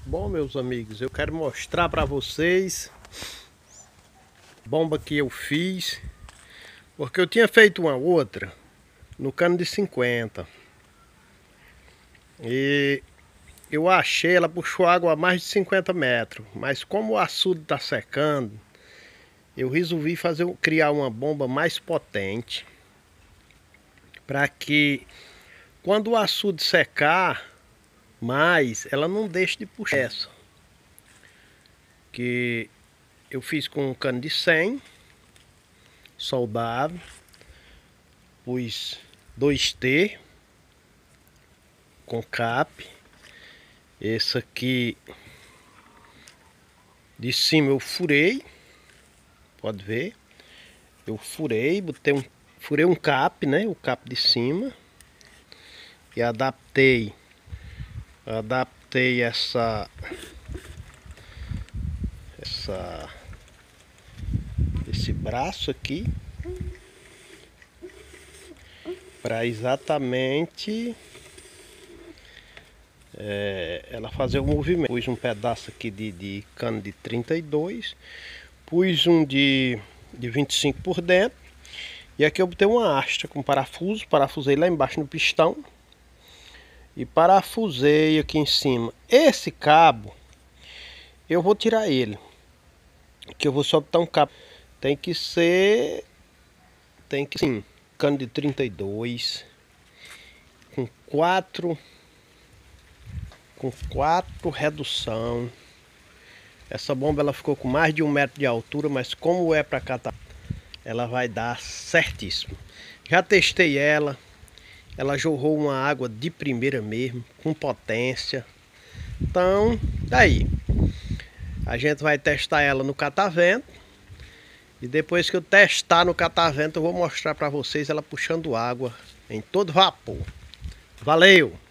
Bom, meus amigos, eu quero mostrar para vocês a bomba que eu fiz, porque eu tinha feito uma outra no cano de 50 e eu achei, ela puxou água a mais de 50 metros, mas como o açude está secando, eu resolvi criar uma bomba mais potente para que quando o açude secar mais, ela não deixe de puxar essa. Que eu fiz com um cano de 100 soldado, pus 2T com cap. Esse aqui de cima eu furei, pode ver. Eu furei, furei um cap, né? O cap de cima e adaptei esse braço aqui para exatamente ela fazer o movimento. Pus um pedaço aqui de cano de 32, pus um de 25 por dentro, e aqui eu botei uma haste com parafuso, parafusei lá embaixo no pistão e parafusei aqui em cima. Esse cabo eu vou tirar ele, que eu vou só botar um cabo. Tem que ser sim, cano de 32 com quatro redução. Essa bomba ela ficou com mais de 1 metro de altura, mas como é para catar, ela vai dar certíssimo. Já testei ela jorrou uma água de primeira mesmo, com potência. Então, daí a gente vai testar ela no catavento, e depois que eu testar no catavento eu vou mostrar para vocês ela puxando água em todo vapor. Valeu!